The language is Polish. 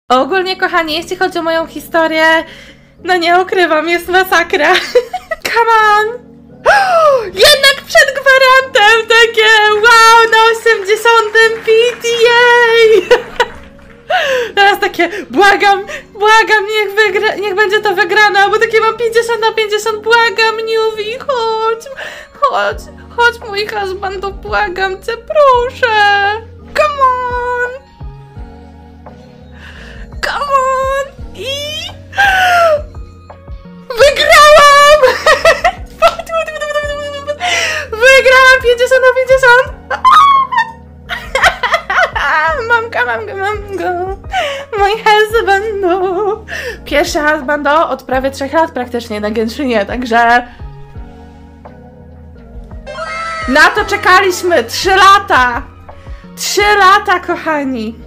Ogólnie, kochani, jeśli chodzi o moją historię, no nie ukrywam, jest masakra. Come on! Jednak przed gwarantem takie wow, na 80. PTA! Teraz takie błagam, niech będzie to wygrana, bo takie mam 50/50, błagam, Newbie, chodź mój husbandu, błagam cię, proszę! Come on! I... Wygrałam! Wygrałam 50/50! Mam go! Mój husbandu! Pierwszy husbando od prawie 3 lat praktycznie na Genshinie, także... Na to czekaliśmy 3 lata! 3 lata, kochani!